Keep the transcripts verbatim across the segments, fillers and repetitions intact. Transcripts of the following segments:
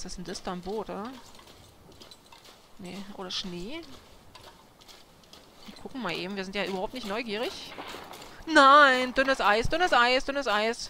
Was ist denn das da? Ein Boot, oder? Nee, oder Schnee? Wir gucken mal eben. Wir sind ja überhaupt nicht neugierig. Nein, dünnes Eis, dünnes Eis, dünnes Eis.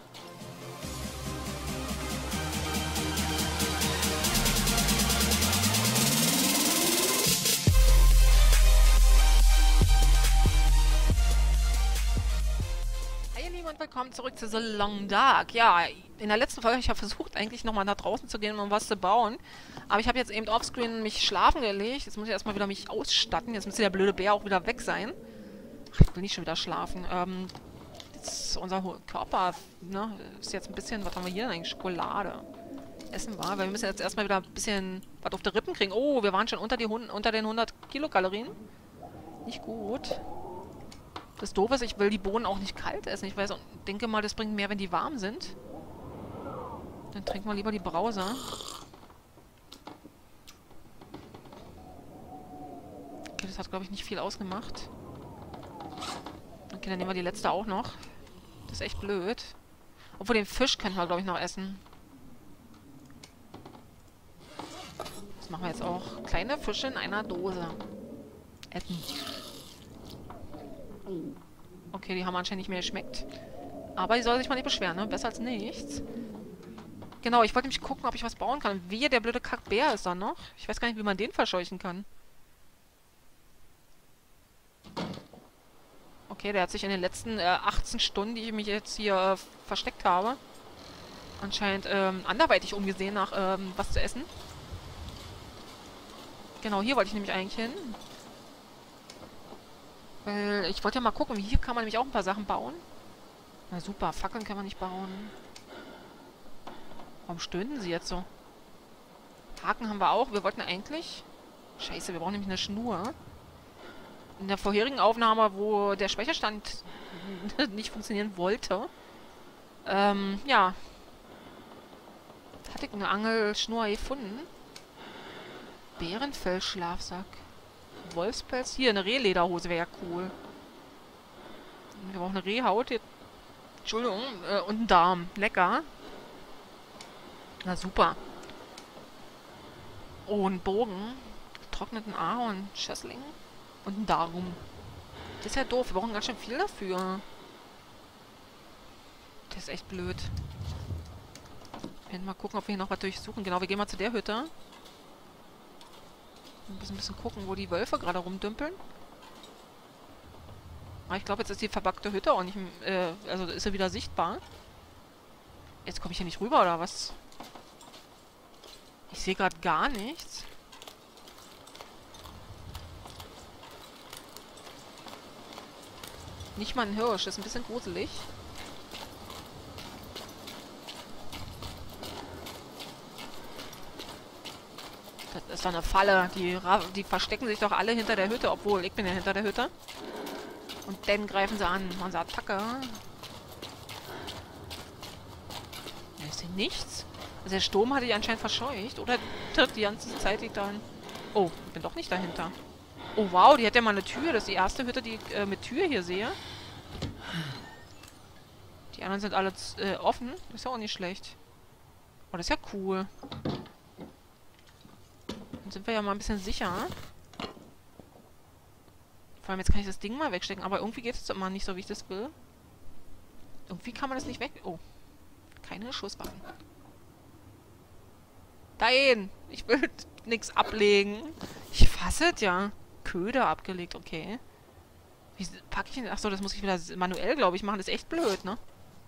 Und willkommen zurück zu The Long Dark. Ja, in der letzten Folge, ich habe versucht, eigentlich nochmal nach draußen zu gehen, um was zu bauen. Aber ich habe jetzt eben offscreen mich schlafen gelegt. Jetzt muss ich erstmal wieder mich ausstatten. Jetzt müsste der blöde Bär auch wieder weg sein. Ach, ich will nicht schon wieder schlafen. Ähm, jetzt unser Körper, ne, ist jetzt ein bisschen, was haben wir hier denn eigentlich? Schokolade. Essen war, weil wir müssen jetzt erstmal wieder ein bisschen was auf die Rippen kriegen. Oh, wir waren schon unter, die, unter den hundert Kilokalorien. Nicht gut. Das Doofe ist, ich will die Bohnen auch nicht kalt essen. Ich weiß und denke mal, das bringt mehr, wenn die warm sind. Dann trinken wir lieber die Brause. Okay, das hat, glaube ich, nicht viel ausgemacht. Okay, dann nehmen wir die letzte auch noch. Das ist echt blöd. Obwohl, den Fisch können wir, glaube ich, noch essen. Das machen wir jetzt auch. Kleine Fische in einer Dose. Essen. Okay, die haben anscheinend nicht mehr geschmeckt. Aber die soll sich mal nicht beschweren, ne? Besser als nichts. Genau, ich wollte nämlich gucken, ob ich was bauen kann. Wie, der blöde Kackbär ist da noch. Ich weiß gar nicht, wie man den verscheuchen kann. Okay, der hat sich in den letzten äh, achtzehn Stunden, die ich mich jetzt hier äh, versteckt habe, anscheinend ähm, anderweitig umgesehen nach ähm, was zu essen. Genau, hier wollte ich nämlich eigentlich hin. Weil ich wollte ja mal gucken, hier kann man nämlich auch ein paar Sachen bauen. Na super, Fackeln kann man nicht bauen. Warum stöhnen sie jetzt so? Haken haben wir auch. Wir wollten eigentlich... Scheiße, wir brauchen nämlich eine Schnur. In der vorherigen Aufnahme, wo der Speicherstand nicht funktionieren wollte, ähm, ja, hatte ich eine Angelschnur gefunden. Bärenfellschlafsack. Wolfspelz. Hier, eine Rehlederhose wäre ja cool. Wir brauchen eine Rehhaut. Hier. Entschuldigung. Äh, und einen Darm. Lecker. Na super. Oh, ein Bogen. Getrockneten Ahorn. Schössling. Und ein Darm. Das ist ja doof. Wir brauchen ganz schön viel dafür. Das ist echt blöd. Wir werden mal gucken, ob wir hier noch was durchsuchen. Genau, wir gehen mal zu der Hütte. Wir müssen ein bisschen gucken, wo die Wölfe gerade rumdümpeln. Aber ich glaube, jetzt ist die verbackte Hütte auch nicht... Äh, also ist sie wieder sichtbar. Jetzt komme ich hier nicht rüber, oder was? Ich sehe gerade gar nichts. Nicht mal ein Hirsch. Das ist ein bisschen gruselig. Das ist doch eine Falle. Die, die verstecken sich doch alle hinter der Hütte. Obwohl, ich bin ja hinter der Hütte. Und dann greifen sie an. Unsere Attacke. Da ist hier nichts. Also der Sturm hatte die anscheinend verscheucht. Oder die ganze Zeit liegt dann... Oh, ich bin doch nicht dahinter. Oh, wow, die hat ja mal eine Tür. Das ist die erste Hütte, die ich äh, mit Tür hier sehe. Die anderen sind alle äh, offen. Das ist ja auch nicht schlecht. Oh, das ist ja cool. Dann sind wir ja mal ein bisschen sicher. Vor allem, jetzt kann ich das Ding mal wegstecken. Aber irgendwie geht es immer nicht so, wie ich das will. Irgendwie kann man das nicht weg... Oh. Keine Schusswaffen. Nein! Ich will nichts ablegen. Ich fasse es ja. Köder abgelegt, okay. Wie packe ich denn... Achso, das muss ich wieder manuell, glaube ich, machen. Das ist echt blöd, ne?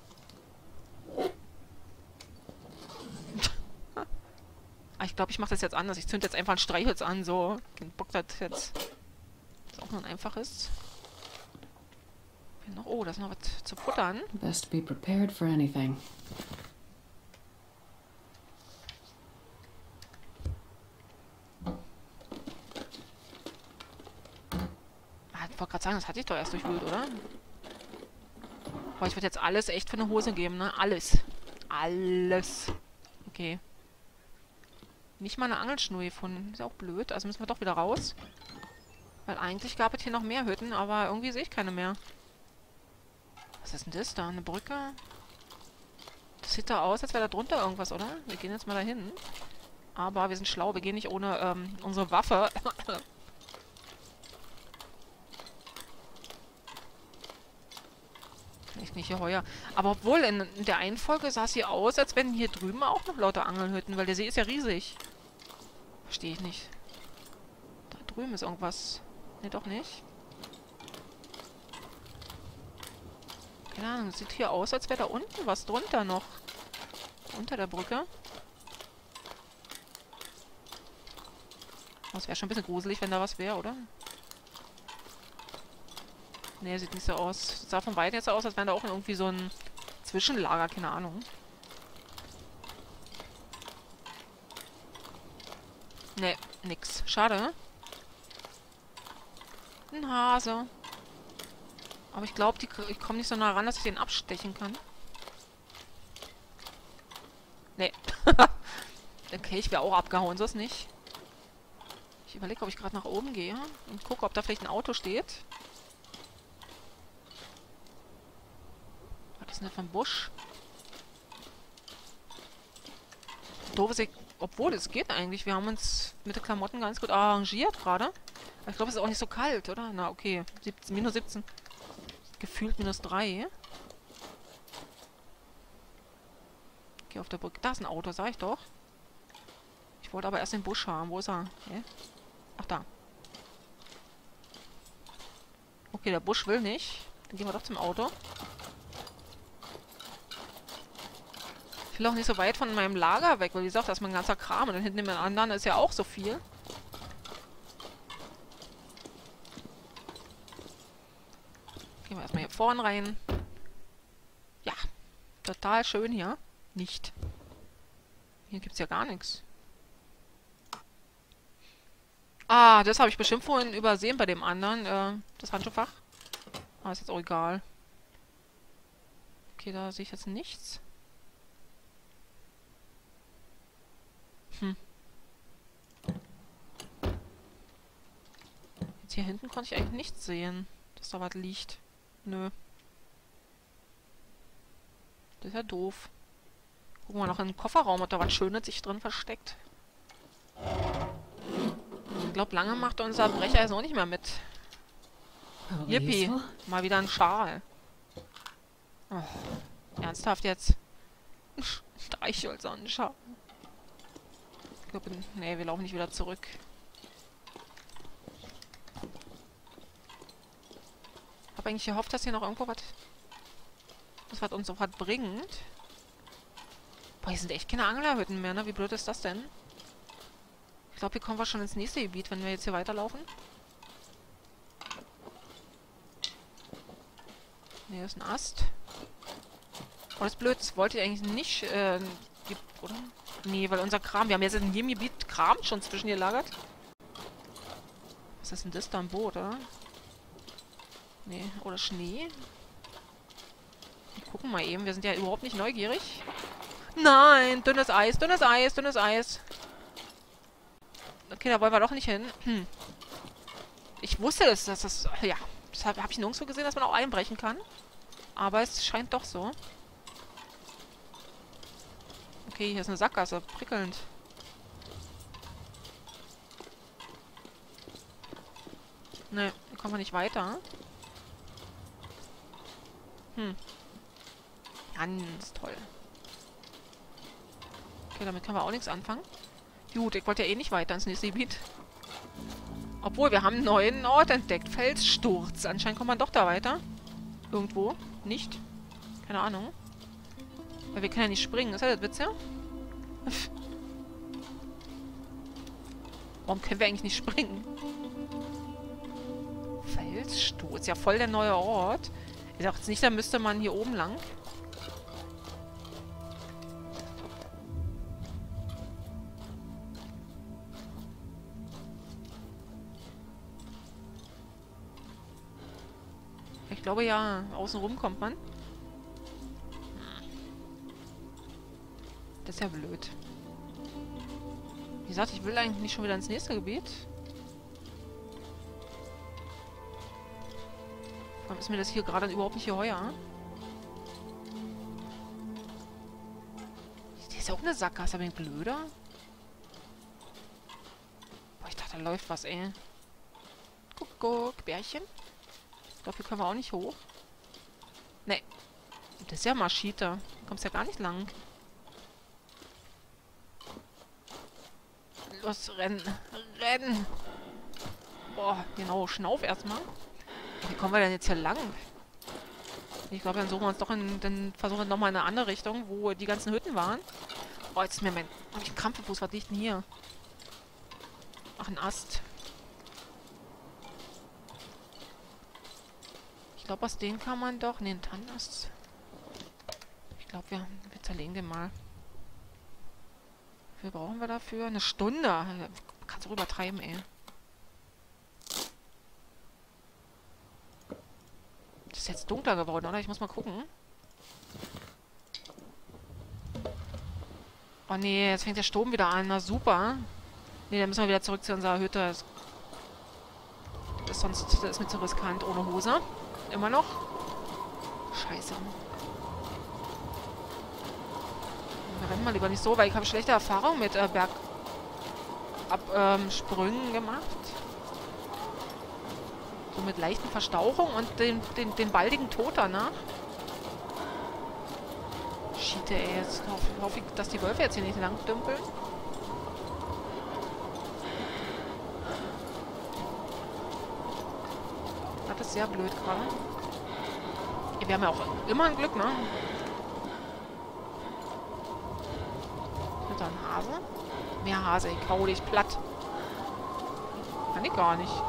Ich glaube, ich mache das jetzt anders. Ich zünde jetzt einfach ein Streichholz an, so. Kein Bock, das jetzt... Das auch nur ein einfaches. Noch, oh, da ist noch was zu futtern. Best be prepared for anything. Ich wollte gerade sagen, das hatte ich doch erst durchwühlt, oder? Boah, ich würde jetzt alles echt für eine Hose geben, ne? Alles. Alles. Okay. Nicht mal eine Angelschnur gefunden. Ist ja auch blöd. Also müssen wir doch wieder raus. Weil eigentlich gab es hier noch mehr Hütten, aber irgendwie sehe ich keine mehr. Was ist denn das da? Eine Brücke? Das sieht da aus, als wäre da drunter irgendwas, oder? Wir gehen jetzt mal dahin. Aber wir sind schlau, wir gehen nicht ohne ähm, unsere Waffe. Echt nicht hier heuer. Aber obwohl, in, in der einen Folge sah es hier aus, als wenn hier drüben auch noch lauter Angelhütten, weil der See ist ja riesig. Verstehe ich nicht. Da drüben ist irgendwas. Ne, doch nicht. Keine Ahnung, sieht hier aus, als wäre da unten was drunter noch. Unter der Brücke. Das wäre schon ein bisschen gruselig, wenn da was wäre, oder? Ne, sieht nicht so aus. Das sah von Weitem jetzt so aus, als wäre da auch irgendwie so ein Zwischenlager, keine Ahnung. Ne, nix. Schade. Ein Hase. Aber ich glaube, ich komme nicht so nah ran, dass ich den abstechen kann. Ne. Okay, ich wäre auch abgehauen, so ist nicht. Ich überlege, ob ich gerade nach oben gehe und gucke, ob da vielleicht ein Auto steht. Was ist denn das für ein Busch? Doof ist, obwohl, es geht eigentlich. Wir haben uns mit den Klamotten ganz gut arrangiert gerade. Aber ich glaube, es ist auch nicht so kalt, oder? Na, okay. siebzehn, minus siebzehn. Gefühlt minus drei. Okay, auf der Brücke. Da ist ein Auto, sag ich doch. Ich wollte aber erst den Busch haben. Wo ist er? Okay. Ach, da. Okay, der Busch will nicht. Dann gehen wir doch zum Auto. Ich will auch nicht so weit von meinem Lager weg, weil wie gesagt, da ist mein ganzer Kram. Und dann hinten im anderen ist ja auch so viel. Gehen wir erstmal hier vorne rein. Ja, total schön hier. Nicht. Hier gibt es ja gar nichts. Ah, das habe ich bestimmt vorhin übersehen bei dem anderen. Äh, das Handschuhfach. Aber ist jetzt auch egal. Okay, da sehe ich jetzt nichts. Hm. Jetzt hier hinten konnte ich eigentlich nichts sehen, dass da was liegt. Nö. Das ist ja doof. Gucken wir noch in den Kofferraum, ob da was Schönes sich drin versteckt. Ich glaube, lange macht unser Brecher jetzt auch nicht mehr mit. Yippie. Mal wieder ein Schal. Oh, ernsthaft jetzt? Streichholzsonnenschal. Ich glaube, nee, wir laufen nicht wieder zurück. Ich habe eigentlich gehofft, dass hier noch irgendwo was... Das was uns so was bringt. Boah, hier sind echt keine Anglerhütten mehr, ne? Wie blöd ist das denn? Ich glaube, hier kommen wir schon ins nächste Gebiet, wenn wir jetzt hier weiterlaufen. Ne, das ist ein Ast. Oh, das ist blöd. Das wollte ich eigentlich nicht, äh, oder? Nee, weil unser Kram... Wir haben jetzt in jedem Gebiet Kram schon zwischen gelagert. Was ist denn das da? Ein Boot, oder? Nee, oder Schnee? Wir gucken mal eben. Wir sind ja überhaupt nicht neugierig. Nein! Dünnes Eis, dünnes Eis, dünnes Eis. Okay, da wollen wir doch nicht hin. Hm. Ich wusste, dass, dass das... Ja, das habe hab ich nirgendwo gesehen, dass man auch einbrechen kann. Aber es scheint doch so. Okay, hier ist eine Sackgasse. Prickelnd. Ne, hier kommen wir nicht weiter. Hm. Ganz toll. Okay, damit können wir auch nichts anfangen. Gut, ich wollte ja eh nicht weiter ins nächste Gebiet. Obwohl, wir haben einen neuen Ort entdeckt. Felssturz. Anscheinend kommt man doch da weiter. Irgendwo. Nicht? Keine Ahnung. Weil wir können ja nicht springen. Ist das Witz, ja? Warum können wir eigentlich nicht springen? Felssturz. Ja, voll der neue Ort. Ich sag jetzt nicht, da müsste man hier oben lang. Ich glaube ja, außen rum kommt man. Das ist ja blöd. Wie gesagt, ich will eigentlich nicht schon wieder ins nächste Gebiet. Warum ist mir das hier gerade überhaupt nicht geheuer? ist ja auch eine Sackgasse, aber ein blöder. Boah, ich dachte, da läuft was, ey. Guck, guck, Bärchen. Ich glaube, hier können wir auch nicht hoch. Nee. Das ist ja Maschite. Du kommst ja gar nicht lang. Los, rennen. Rennen. Boah, genau. Schnauf erstmal. Wie kommen wir denn jetzt hier lang? Ich glaube, dann suchen wir uns doch in, dann versuchen wir nochmal in eine andere Richtung, wo die ganzen Hütten waren. Oh, jetzt ist mir mein... Hab ich einen Krampf im Fuß. Was liegt denn hier? Ach, ein Ast. Ich glaube, aus denen kann man doch... Ne, ein Tannenast. Ich glaube, wir, wir zerlegen den mal. Wie viel brauchen wir dafür? Eine Stunde. Kannst du übertreiben, ey. Das ist jetzt dunkler geworden, oder? Ich muss mal gucken. Oh nee, jetzt fängt der Sturm wieder an. Na super. Nee, dann müssen wir wieder zurück zu unserer Hütte. Das ist sonst das ist mir zu riskant ohne Hose. Immer noch. Scheiße. Wir rennen mal lieber nicht so, weil ich habe schlechte Erfahrungen mit äh, Bergabsprüngen ähm, gemacht. So mit leichten Verstauchungen und den, den, den baldigen Tod danach. Schiete, ey. Jetzt hoffe hoff ich, dass die Wölfe jetzt hier nicht lang dümpeln. Das ist sehr blöd gerade. Wir haben ja auch immer ein Glück, ne? Ist da ein Hase? Mehr Hase, ich hau dich platt. Kann ich gar nicht.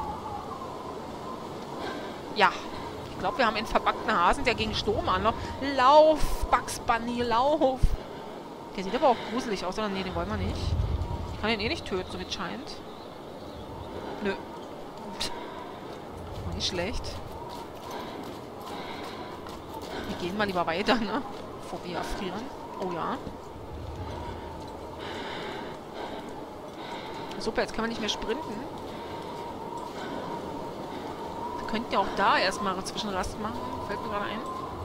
Ja. Ich glaube, wir haben einen verbackten Hasen, der gegen Sturm anläuft. Lauf, Bugs Bunny, lauf. Der sieht aber auch gruselig aus, oder? Nee, den wollen wir nicht. Ich kann den eh nicht töten, so wie es scheint. Nö. Pff. Nicht schlecht. Wir gehen mal lieber weiter, ne? Bevor wir erfrieren. Oh ja. Super, jetzt können wir nicht mehr sprinten. Wir könnten ja auch da erstmal Zwischenrast machen. Fällt mir gerade ein.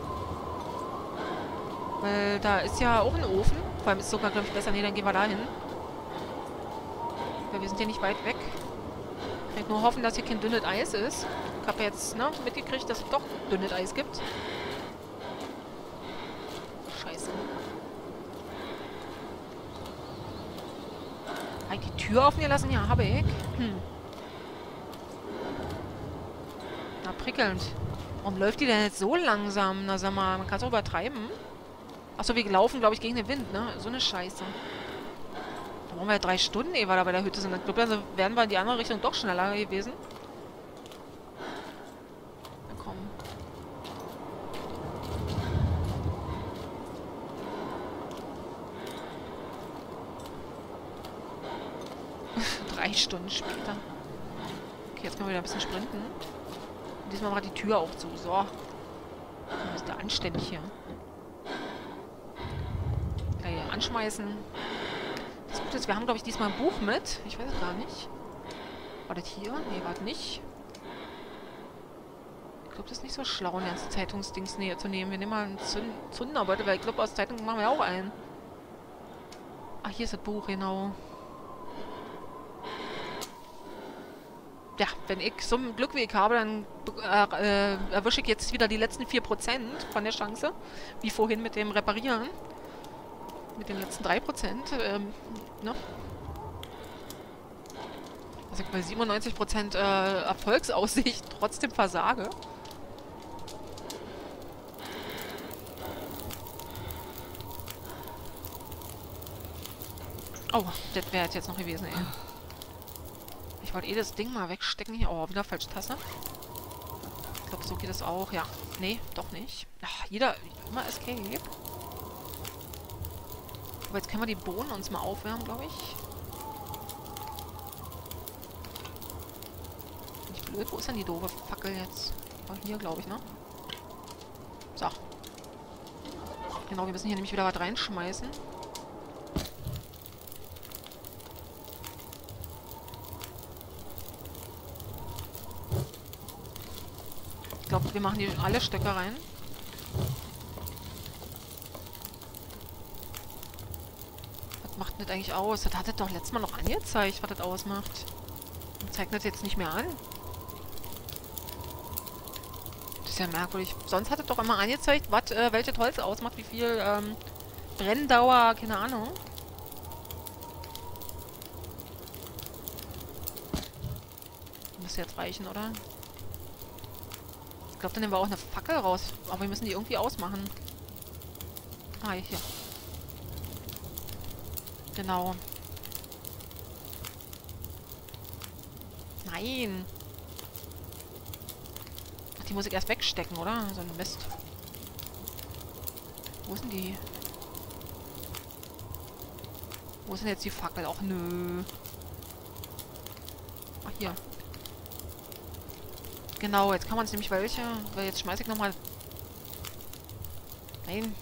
Weil da ist ja auch ein Ofen. Vor allem ist es sogar, glaube ich, besser. Nee, dann gehen wir da hin. Weil wir sind ja nicht weit weg. Ich kann nur hoffen, dass hier kein dünnes Eis ist. Ich habe ja jetzt ne, mitgekriegt, dass es doch dünnes Eis gibt. Scheiße. Habe ich die Tür offen gelassen? Ja, habe ich. Hm. Na, prickelnd. Warum läuft die denn jetzt so langsam? Na, sag mal, man kann es auch übertreiben. Achso, wir laufen, glaube ich, gegen den Wind, ne? So eine Scheiße. Da brauchen wir ja drei Stunden, ehe wir da bei der Hütte sind. Ich glaube, dann wären wir in die andere Richtung doch schneller gewesen. Na komm. Drei Stunden später. Okay, jetzt können wir wieder ein bisschen sprinten. Und diesmal macht die Tür auch zu. So. Das ist da anständig hier. Wieder hier anschmeißen. Das Gute ist, wir haben, glaube ich, diesmal ein Buch mit. Ich weiß es gar nicht. War das hier? Nee, war das nicht. Ich glaube, das ist nicht so schlau, eine ganze Zeitungsdings näher zu nehmen. Wir nehmen mal einen Zunderbeutel, weil ich glaube, aus Zeitung machen wir auch einen. Ach, hier ist das Buch, genau. Ja, wenn ich so ein Glück wie ich habe, dann äh, äh, erwische ich jetzt wieder die letzten vier Prozent von der Chance. Wie vorhin mit dem Reparieren. Mit den letzten drei Prozent. Ähm, ne? Also ich bei siebenundneunzig Prozent äh, Erfolgsaussicht trotzdem versage. Oh, das wäre jetzt noch gewesen, ey. Ich wollte eh das Ding mal wegstecken hier. Oh, wieder falsche Tasse. Ich glaube, so geht es auch. Ja. Nee, doch nicht. Ach, jeder... Immer Escape. Aber jetzt können wir die Bohnen uns mal aufwärmen, glaube ich. Nicht blöd. Wo ist denn die doofe Fackel jetzt? War hier, glaube ich, ne? So. Genau, wir müssen hier nämlich wieder was reinschmeißen. Ich glaube, wir machen hier alle Stöcke rein. macht das eigentlich aus? Das hat das doch letztes Mal noch angezeigt, was das ausmacht. Und zeigt das jetzt nicht mehr an. Das ist ja merkwürdig. Sonst hat es doch immer angezeigt, was, äh, welches Holz ausmacht, wie viel ähm, Brenndauer, keine Ahnung. Müsste jetzt reichen, oder? Ich glaube, dann nehmen wir auch eine Fackel raus. Aber wir müssen die irgendwie ausmachen. Ah, hier. Genau. Nein. Ach, die muss ich erst wegstecken, oder? So ein Mist. Wo ist denn die? Wo ist denn jetzt die Fackel? Ach, nö. Ach, hier. Genau, jetzt kann man es nämlich welche. Weil jetzt schmeiße ich nochmal... Nein.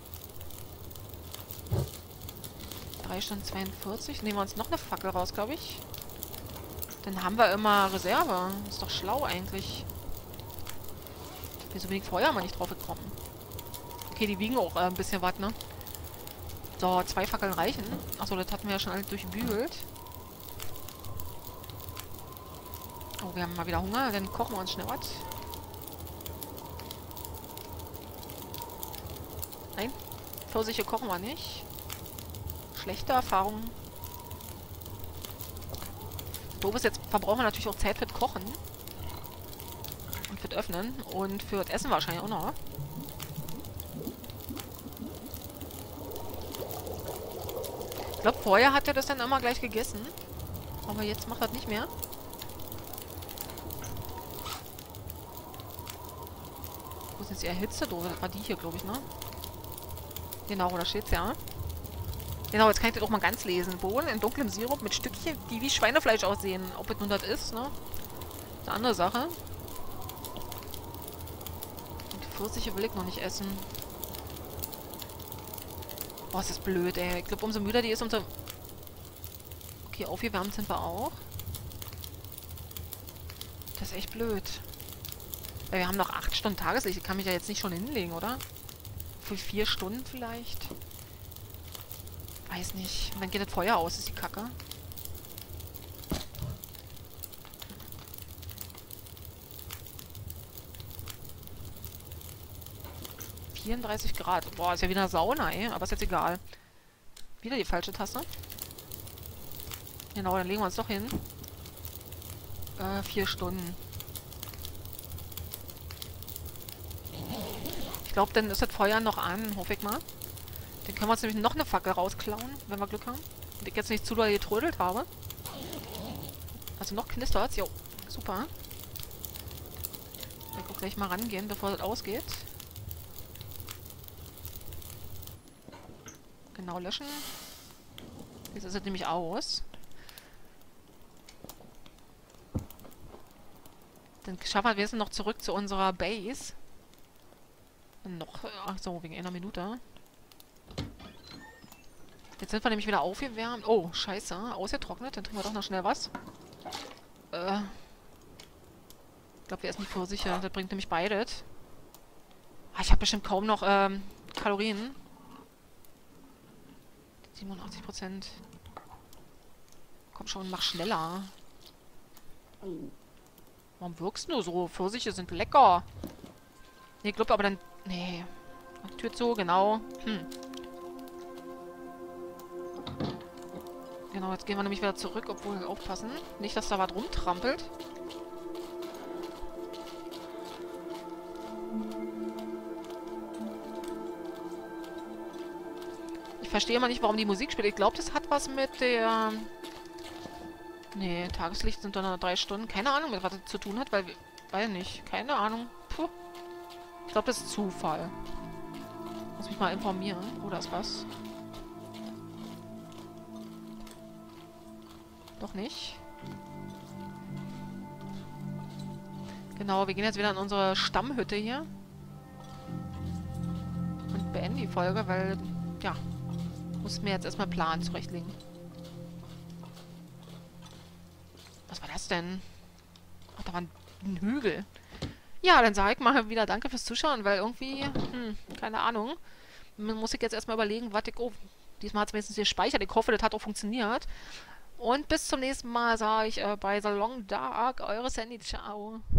drei Stunden zweiundvierzig. Nehmen wir uns noch eine Fackel raus, glaube ich. Dann haben wir immer Reserve. Ist doch schlau eigentlich. Ich bin so wenig Feuer mal nicht drauf gekommen. Okay, die wiegen auch äh, ein bisschen was, ne? So, zwei Fackeln reichen. Achso, das hatten wir ja schon alles durchbügelt. Oh, wir haben mal wieder Hunger. Dann kochen wir uns schnell was. Nein, Pfirsiche kochen wir nicht. Schlechte Erfahrung. Doof ist, jetzt verbrauchen wir natürlich auch Zeit für das Kochen. Und für das Öffnen. Und für das Essen wahrscheinlich auch noch. Ich glaube, vorher hat er das dann immer gleich gegessen. Aber jetzt macht er das nicht mehr. Wo ist jetzt die Erhitze-Dose? Das war die hier, glaube ich, ne? Genau, da steht's ja. Genau, jetzt kann ich das auch mal ganz lesen. Bohnen in dunklem Sirup mit Stückchen, die wie Schweinefleisch aussehen. Ob es nun das ist, ne? Eine andere Sache. Und die Pfirsiche will ich noch nicht essen. Boah, ist das blöd, ey. Ich glaube, umso müder die ist, umso... Okay, aufgewärmt sind wir auch. Das ist echt blöd. Weil wir haben noch acht Stunden Tageslicht. Ich kann mich ja jetzt nicht schon hinlegen, oder? Für vier Stunden vielleicht? Weiß nicht. Und dann geht das Feuer aus, ist die Kacke. vierunddreißig Grad. Boah, ist ja wieder eine Sauna, ey. Aber ist jetzt egal. Wieder die falsche Taste. Genau, dann legen wir uns doch hin. Äh, vier Stunden. Ich glaube, dann ist das Feuer noch an, hoffe ich mal. Dann können wir uns nämlich noch eine Fackel rausklauen, wenn wir Glück haben. Und ich jetzt nicht zu doll getrödelt habe. Also noch knistert's. Jo, super. Ich will gleich mal rangehen, bevor das ausgeht. Genau, löschen. Jetzt ist es nämlich aus. Dann schaffen wir wenigstens noch zurück zu unserer Base. Und noch, ach so, wegen einer Minute. Jetzt sind wir nämlich wieder aufgewärmt. Oh, scheiße. Ausgetrocknet. Dann trinken wir doch noch schnell was. Äh. Ich glaube, wir essen die Pfirsiche. Das bringt nämlich beides. Ah, ich habe bestimmt kaum noch ähm, Kalorien. siebenundachtzig Prozent. Komm schon, mach schneller. Warum wirkst du so? Pfirsiche sind lecker. Nee, ich glaube aber dann... Nee. Tür zu, genau. Hm. Genau, jetzt gehen wir nämlich wieder zurück, obwohl, aufpassen. Nicht, dass da was rumtrampelt. Ich verstehe immer nicht, warum die Musik spielt. Ich glaube, das hat was mit der... Nee, Tageslicht sind doch noch drei Stunden. Keine Ahnung, mit was das zu tun hat, weil... Weiß nicht. Keine Ahnung. Puh. Ich glaube, das ist Zufall. Muss mich mal informieren. Oh, da ist was. Doch nicht. Genau, wir gehen jetzt wieder in unsere Stammhütte hier. Und beenden die Folge, weil, ja, muss mir jetzt erstmal einen Plan zurechtlegen. Was war das denn? Ach, da war ein, ein Hügel. Ja, dann sage ich mal wieder danke fürs Zuschauen, weil irgendwie, hm, keine Ahnung, muss ich jetzt erstmal überlegen, was ich, oh, Diesmal hat es wenigstens gespeichert. Ich hoffe, das hat auch funktioniert. Und bis zum nächsten Mal sage ich äh, bei The Long Dark, eure Sandy, ciao.